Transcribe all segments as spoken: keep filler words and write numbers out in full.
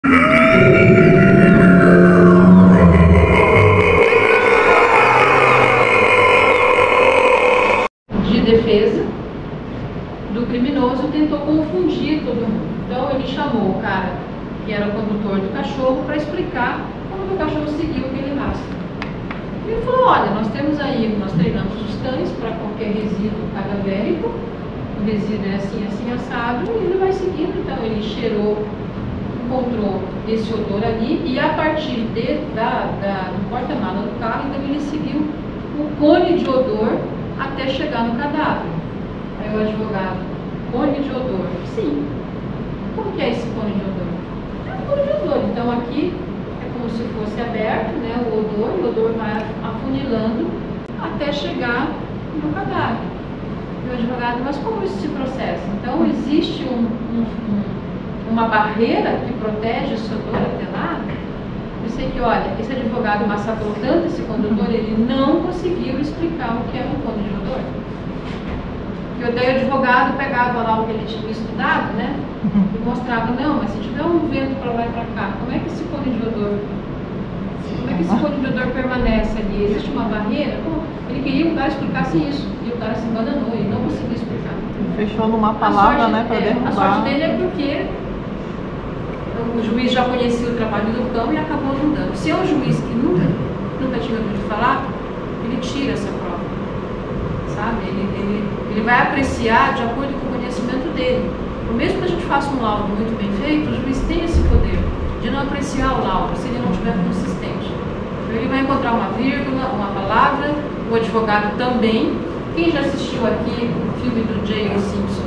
De defesa do criminoso, tentou confundir todo mundo. Então ele chamou o cara que era o condutor do cachorro para explicar como que o cachorro seguiu aquele rastro. Ele falou: olha, nós temos aí, nós treinamos os cães para qualquer resíduo cadavérico, o resíduo é assim, assim, assado, e ele vai seguindo. Então ele cheirou, encontrou esse odor ali, e a partir de, da, da, do porta-mala do carro, então ele seguiu o cone de odor até chegar no cadáver. Aí o advogado: cone de odor? Sim. Como que é esse cone de odor? É um cone de odor. Então aqui é como se fosse aberto, né, o odor, e o odor vai afunilando até chegar no cadáver. E o advogado: mas como isso se processa? Então existe um, um, um, uma barreira que protege esse odor até lá? Eu sei que, olha, esse advogado massacrou tanto esse condutor, ele não conseguiu explicar o que era um cone de odor. E daí o advogado pegava lá o que ele tinha estudado, né, e mostrava: não, mas se tiver um vento para lá e para cá, como é que esse cone de odor, como é que esse cone de odor permanece ali? Existe uma barreira? Como? Ele queria que o cara explicasse isso, e o cara se embananou e não conseguiu explicar. Fechou numa palavra, sorte, né, para é, derrubar. A sorte dele é porque o juiz já conhecia o trabalho do cão e acabou ajudando. Se é um juiz que nunca, nunca tinha ouvido falar, ele tira essa prova, sabe? Ele, ele, ele vai apreciar de acordo com o conhecimento dele. O mesmo que a gente faça um laudo muito bem feito, o juiz tem esse poder de não apreciar o laudo se ele não estiver consistente. Então ele vai encontrar uma vírgula, uma palavra, o advogado também. Quem já assistiu aqui o filme do J O Simpson?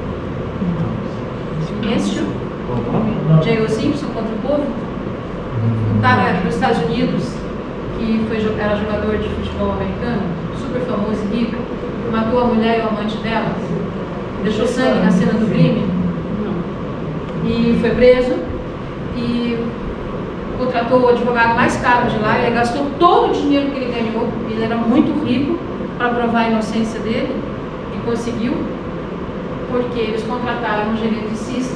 Assistiu? J O Simpson contra o povo? Um cara dos Estados Unidos que foi, era jogador de futebol americano, super famoso e rico, matou a mulher e o amante dela, deixou sangue na cena do crime e foi preso e contratou o advogado mais caro de lá. Ele gastou todo o dinheiro que ele ganhou, ele era muito rico, para provar a inocência dele, e conseguiu, porque eles contrataram um geneticista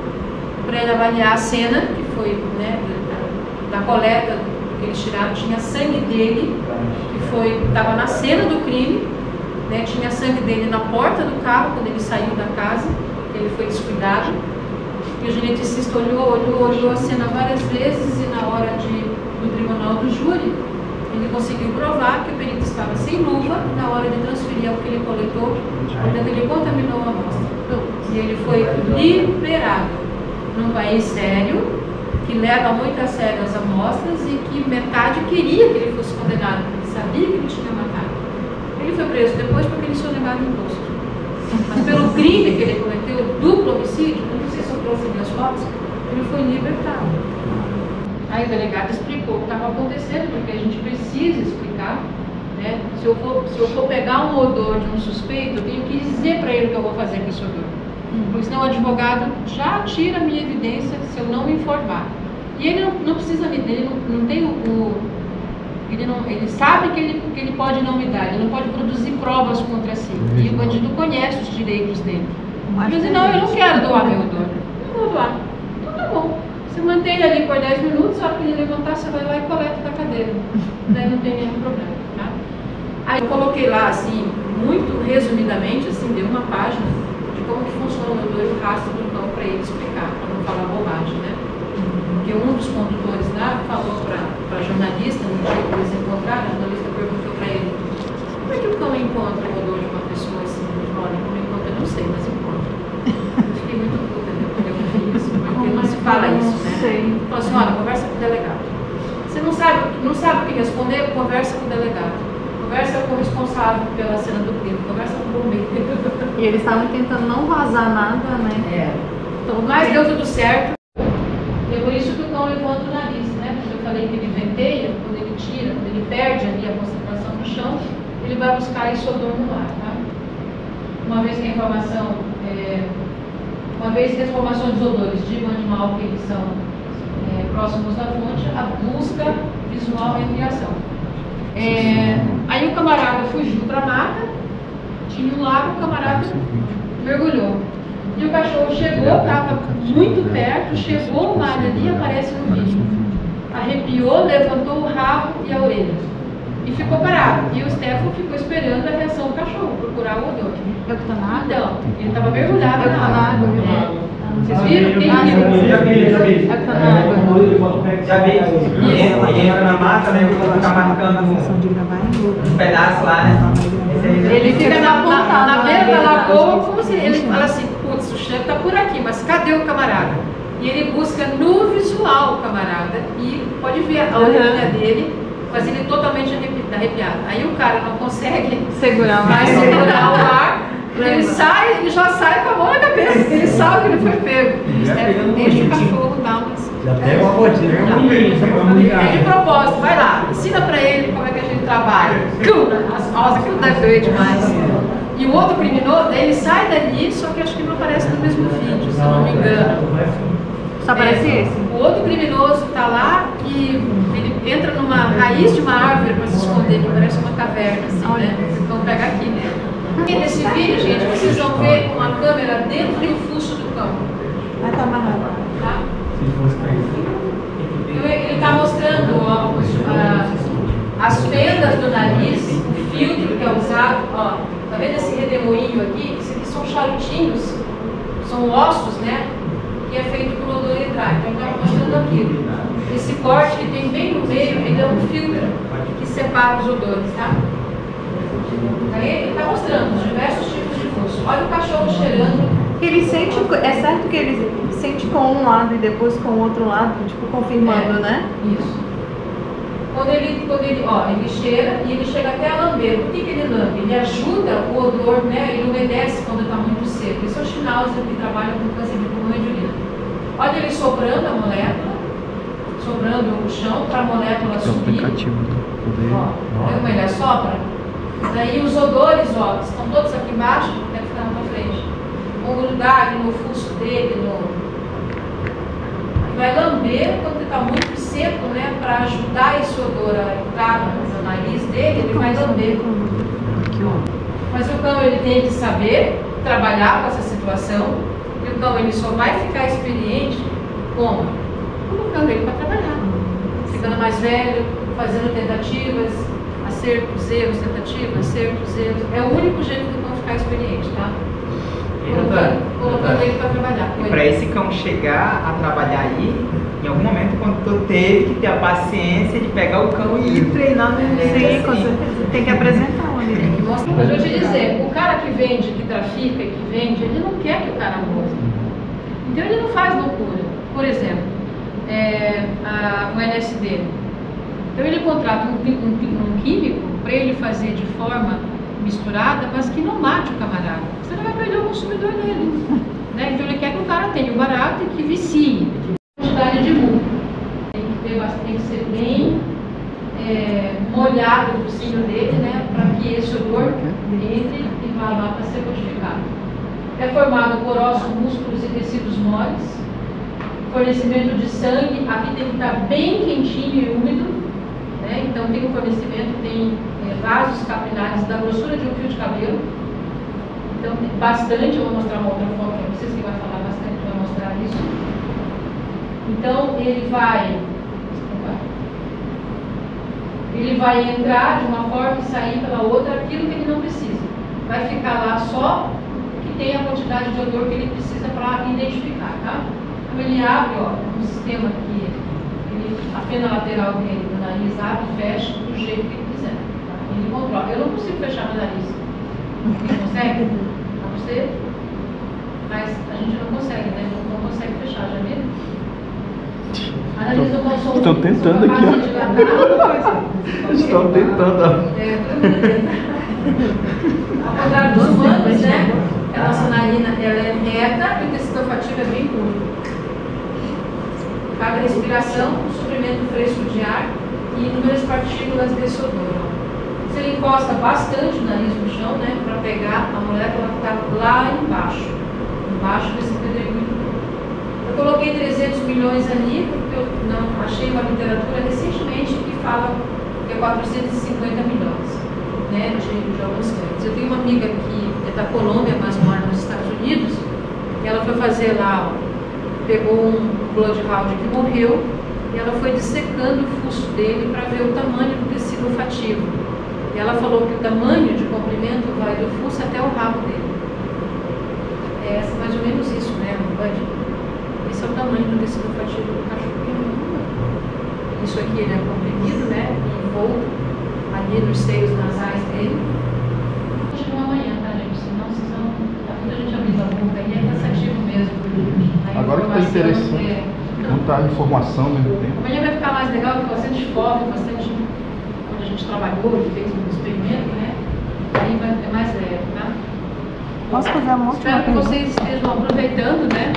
para ele avaliar a cena, que foi, né, da, da coleta que eles tiraram. Tinha sangue dele, que foi, estava na cena do crime, né, tinha sangue dele na porta do carro, quando ele saiu da casa, ele foi descuidado, e o geneticista olhou, olhou, olhou a cena várias vezes, e na hora de, do tribunal do júri, ele conseguiu provar que o perito estava sem luva na hora de transferir o que ele coletou, portanto ele contaminou a amostra. E ele foi liberado num país sério, que leva muito a sério as amostras e que metade queria que ele fosse condenado, porque ele sabia que ele tinha matado. Ele foi preso depois porque ele sonegava o imposto. Mas pelo crime que ele cometeu, duplo homicídio, não sei se eu trouxe minhas fotos, ele foi libertado. Aí o delegado explicou o que estava acontecendo, porque a gente precisa explicar, né? Se eu for, se eu for pegar um odor de um suspeito, eu tenho que dizer para ele o que eu vou fazer com esse odor. Porque senão o advogado já tira a minha evidência se eu não informar. E ele não, não precisa me dar, ele não, não tem o... o ele, não, ele sabe que ele, que ele pode não me dar, ele não pode produzir provas contra si. E o bandido conhece os direitos dele. Ele diz: não, eu não quero doar meu odor. Não vou doar. Então tá bom. Você mantém ele ali por dez minutos, a hora que ele levantar, você vai lá e coleta da cadeira. Daí não tem nenhum problema, tá? Aí eu coloquei lá, assim, muito resumidamente, assim, deu uma página de como que funciona o odor e o rastro do cão para ele explicar, para não falar bobagem, né? Porque um dos condutores lá falou para a jornalista, no dia que eles encontraram, a jornalista perguntou para ele: como é que o cão encontra o odor de uma pessoa assim? Olha, como encontra, eu não sei, mas encontra. Eu fiquei muito puta, né, quando eu vi isso, porque não se fala isso, né? Ele falou assim: olha, conversa com o delegado. Você não sabe, não sabe o que responder? Conversa com o delegado. Conversa com o responsável pela cena do crime. Conversa com o bombeiro. E eles estavam tentando não vazar nada, né? É. Então, mas deu tudo certo. E é por isso que o cão levanta o nariz, né? Quando eu falei que ele venteia, quando ele tira, quando ele perde ali a concentração no chão, ele vai buscar esse odor no ar, tá? Uma vez que a informação, é, uma vez que as informações dos odores de um animal que eles são é, próximos da fonte, a busca visual é em ação. É, aí o camarada fugiu para a mata, tinha um lago, o camarada mergulhou. E o cachorro chegou, estava muito perto, chegou o Mário ali e aparece no vídeo. Arrepiou, levantou o rabo e a orelha. E ficou parado. E o Stefano ficou esperando a reação do cachorro, procurar o odor. É o que tá na água? Então, ele estava mergulhado É o que tá na na água. água, viu? É. Vocês viram? Quem Ah, viu? Já vi, já vi. É o que tá na água. Já vi. E entra, e entra na mata, né? Eu vou ficar marcando um pedaço lá, né? Ele fica na, na, na beira da lagoa, como se ele fala assim, putz, o chefe está por aqui, mas cadê o camarada? E ele busca no visual o camarada e pode ver a orelha dele, mas ele totalmente arrepiado. Aí o cara não consegue Segurar mais mais. segurar o ar, ele sai, ele já sai com a mão na cabeça, ele sabe que ele foi pego. O Stefano deixa o cachorro dar umas... Já pega uma botinha, É de propósito, vai lá, ensina pra ele como é que a gente trabalha. As rosas, aquilo deve doer demais. E o outro criminoso, ele sai dali, só que acho que não aparece no mesmo vídeo, se eu não me engano. Só aparece É, esse? O outro criminoso está lá e ele entra numa raiz de uma árvore para se esconder, que parece uma caverna, assim, né? Vocês vão pegar aqui, né? E nesse vídeo, gente, vocês vão ver uma câmera dentro do fuço do cão. Ah, tá amarrado. Tá? Então, ele está mostrando ó, os, ah, as fendas do nariz, o filtro que é usado. Ó, tá vendo esse redemoinho aqui? Isso aqui são charutinhos, são ossos, né? Que é feito por odor entrar. Então, eu estava mostrando aqui. Esse corte que tem bem no meio, ele é um filtro que separa os odores, tá? Aí ele está mostrando os diversos tipos de fuço. Olha o cachorro cheirando. Ele sente, é certo que ele sente com um lado e depois com o outro lado, tipo, confirmando, É, né? Isso. Quando ele, quando ele, ó, ele cheira e ele chega até a lamber. Por que, que ele lambe? Ele ajuda o odor, né? Ele umedece quando está muito seco. Esse é o Schnauzer que trabalha com câncer de pulmão e de urina. Olha ele soprando a molécula, soprando o chão para a molécula subir. Ó, vê como ele assopra? Daí os odores, ó, estão todos aqui embaixo, deve ficar na tua frente. Vão grudar aqui no fuço dele, no... Vai lamber quando está muito seco, né? Para ajudar esse odor a entrar no nariz dele, ele vai lamber. Mas o cão ele tem que saber trabalhar com essa situação. E o cão ele só vai ficar experiente como? Colocando ele para trabalhar. Ficando mais velho, fazendo tentativas, acertos, erros, tentativas, acertos, erros. É o único jeito do cão ficar experiente, tá? Colocando, colocando ele para trabalhar. E para esse cão chegar a trabalhar aí, em algum momento quando tu teve que ter a paciência de pegar o cão e ir treinando É, Sim, com certeza. Tem que apresentar onde Tem ele. que mostrar. Mas eu vou te dizer, o cara que vende, que trafica e que vende, ele não quer que o cara morra. Então ele não faz loucura. Por exemplo, é, a, o L S D. Então ele contrata um, um, um químico para ele fazer de forma misturada, mas que não mate o camarada. Você não vai perder o consumidor dele. Né? Então ele quer que o cara tenha o barato e que vicie. Quantidade de muco. Tem que, ter, tem que ser bem é, molhado o focinho dele, né? Para que esse odor entre e vá lá para ser codificado. É formado por ossos, músculos e tecidos moles. Fornecimento de sangue, aqui tem que estar bem quentinho e úmido. Né? Então tem um fornecimento, tem é, vasos capilares da grossura de um fio de cabelo. Então tem bastante, eu vou mostrar uma outra foto para vocês que vai falar bastante, vai mostrar isso. Então ele vai, ele vai entrar de uma forma e sair pela outra aquilo que ele não precisa. Vai ficar lá só o que tem a quantidade de odor que ele precisa para identificar, tá? Então ele abre, ó, um sistema que ele, a pena lateral dele do nariz abre e fecha do jeito que ele quiser. Tá? Ele controla. Eu não consigo fechar meu nariz. Você consegue? Pra você? Mas a gente não consegue, né? Não, não consegue fechar, já viram? A nariz do consome. Estão tentando aqui, ó. Estão tentando, ó. É, ao contrário dos humanos, né? A nossa narina ela é reta e o tecido olfativo é bem curto. Cada respiração, um suprimento fresco de ar e inúmeras partículas desse odor. Se ele encosta bastante o nariz no chão, né, para pegar a molécula que está lá embaixo, embaixo desse pedregulho. Eu coloquei trezentos milhões ali, porque eu não achei uma literatura recentemente que fala que é quatrocentos e cinquenta milhões, né, de, de alguns cães. Eu tenho uma amiga que é da Colômbia, mas mora nos Estados Unidos, E ela foi fazer lá, pegou um bloodhound que morreu, e ela foi dissecando o fusto dele para ver o tamanho do tecido olfativo. E ela falou que o tamanho de comprimento vai do fusto até o rabo dele. É mais ou menos isso, né, Bud? Esse é o tamanho do tecido olfativo do cachorro. Isso aqui ele é comprimido, né, envolto ali nos seios nasais dele. Continua amanhã, tá, gente? Senão vocês vão... A gente avisa um pouco aí, é cansativo mesmo. A Agora que está interessante, é... muita informação ao mesmo tempo. Amanhã vai ficar mais legal, com bastante foco, bastante... Onde a gente trabalhou e fez um experimento, né? Aí vai ter mais leve, tá? Posso fazer uma última Espero que pergunta? vocês estejam aproveitando, né?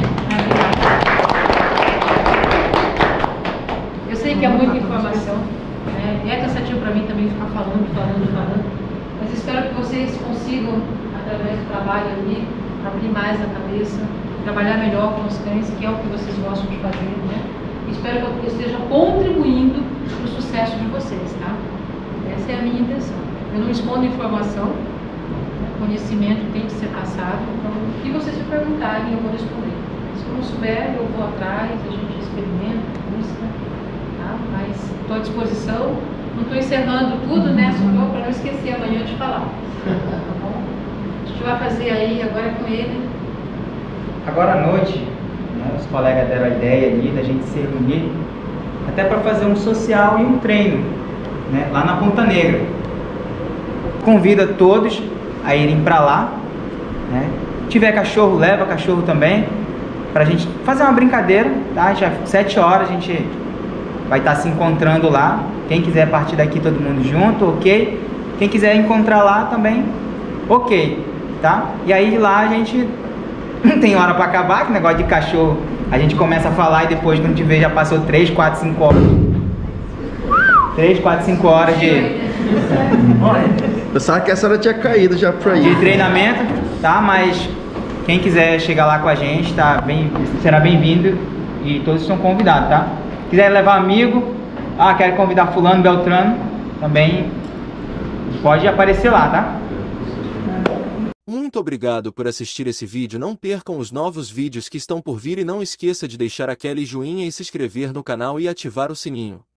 Eu sei que é muita informação, né? E é cansativo para mim também ficar falando, falando, falando. Mas espero que vocês consigam, através do trabalho ali, abrir mais a cabeça, trabalhar melhor com os cães, que é o que vocês gostam de fazer, né? E espero que eu esteja contribuindo para o sucesso de vocês, tá? Essa é a minha intenção. Eu não escondo informação, conhecimento tem que ser passado, então o que vocês me perguntarem eu vou responder. Se eu não souber, eu vou atrás, a gente experimenta, busca, tá? Mas estou à disposição, não estou encerrando tudo, né? Só para não esquecer amanhã de falar, tá bom? A gente vai fazer aí agora com ele. Agora à noite, né, os colegas deram a ideia ali da gente se reunir até para fazer um social e um treino, né, lá na Ponta Negra. Convida todos a irem para lá, né? Se tiver cachorro, leva cachorro também, para a gente fazer uma brincadeira, tá? Já sete horas a gente vai estar se encontrando lá. Quem quiser partir daqui todo mundo junto, ok? Quem quiser encontrar lá também, ok, tá? E aí lá a gente não tem hora para acabar, que negócio de cachorro a gente começa a falar e depois quando te vê já passou três, quatro, cinco horas. três, quatro, cinco horas de... Pensava que a senhora tinha caído já por aí. de treinamento, tá? Mas quem quiser chegar lá com a gente, tá? Bem, será bem-vindo e todos são convidados, tá? Quiser levar amigo, ah, quero convidar fulano, beltrano, também pode aparecer lá, tá? Muito obrigado por assistir esse vídeo. Não percam os novos vídeos que estão por vir e não esqueça de deixar aquele joinha e se inscrever no canal e ativar o sininho.